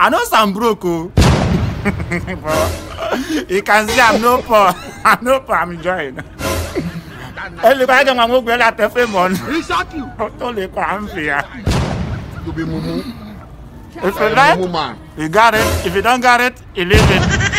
I know some broke. You can see I'm no poor. I'm no poor. I'm enjoying. Everybody don't want to go at the famous. Reset you. Totally confused. You be mumu. If you like, you got it. If you don't got it, you leave it.